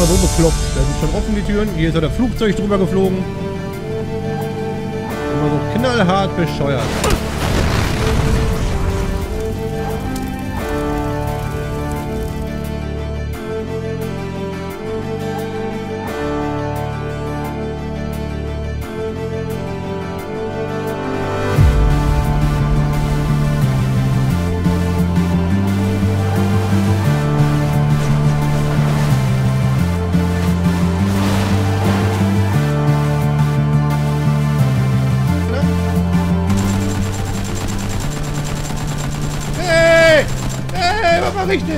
aber so bekloppt. Da sind schon offen die Türen. Hier ist ja der Flugzeug drüber geflogen. Immer so knallhart bescheuert. Was mach ich denn?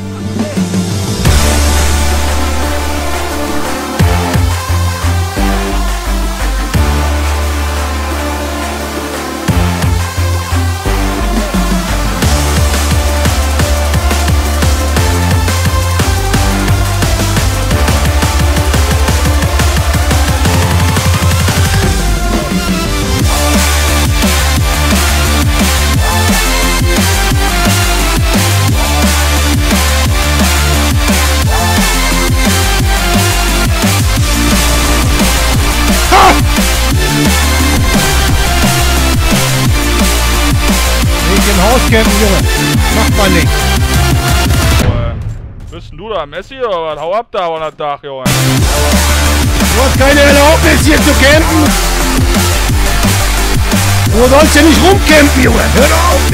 Hauscampen, Junge. Macht man nicht. Bist denn du da, Messi, oder was? Hau ab da an der Tag, Junge. Du hast keine Erlaubnis, hier zu campen. Du sollst ja nicht rumcampen, Junge. Hör doch auf.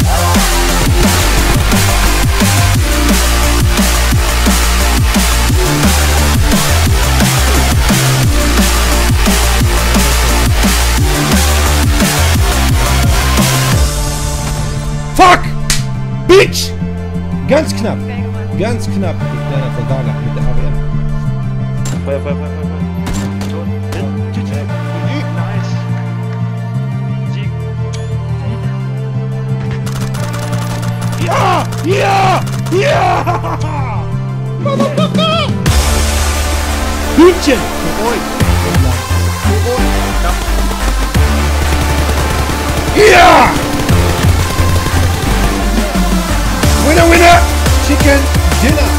Fuck! Bitch! Ganz knapp. Ganz knapp. Kleiner Versager mit der AWM. Feuer, Feuer, Feuer, Feuer. Nice. Sieg. Ja! Ja! Ja! Hühnchen! Für euch! Für euch! Ja! Winner, winner! Chicken Dinner!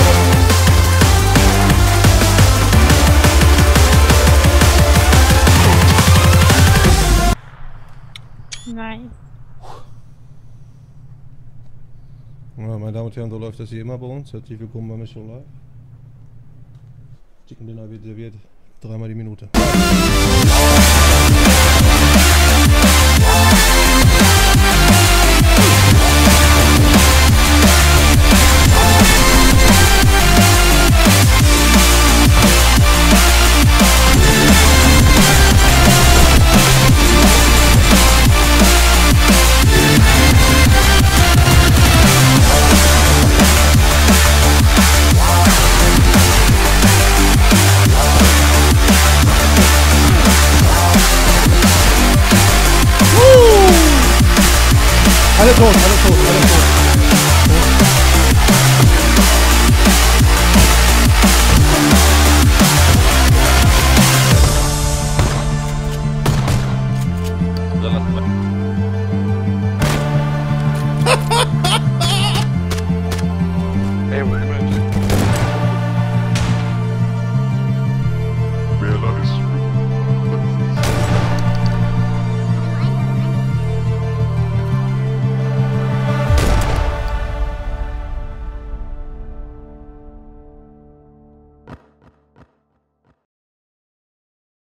Nein. Ja, meine Damen und Herren, so läuft das hier immer bei uns. Herzlich willkommen bei Mission Live. Chicken Dinner wird serviert. 3-mal die Minute.